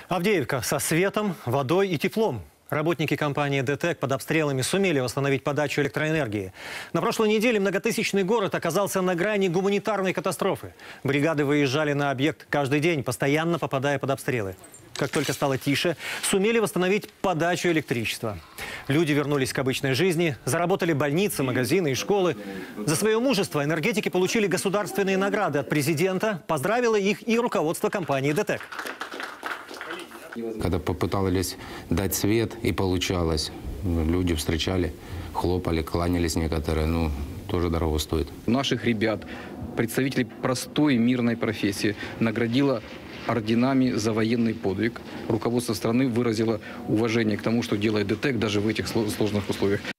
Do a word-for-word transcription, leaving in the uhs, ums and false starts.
Авдеевка со светом, водой и теплом. Работники компании ДТЭК под обстрелами сумели восстановить подачу электроэнергии. На прошлой неделе многотысячный город оказался на грани гуманитарной катастрофы. Бригады выезжали на объект каждый день, постоянно попадая под обстрелы. Как только стало тише, сумели восстановить подачу электричества. Люди вернулись к обычной жизни, заработали больницы, магазины и школы. За свое мужество энергетики получили государственные награды от президента. Поздравило их и руководство компании ДТЭК. Когда попытались дать свет, и получалось. Люди встречали, хлопали, кланялись некоторые. Ну, тоже дорого стоит. Наших ребят, представителей простой мирной профессии, наградила орденами за военный подвиг. Руководство страны выразило уважение к тому, что делает ДТЭК даже в этих сложных условиях.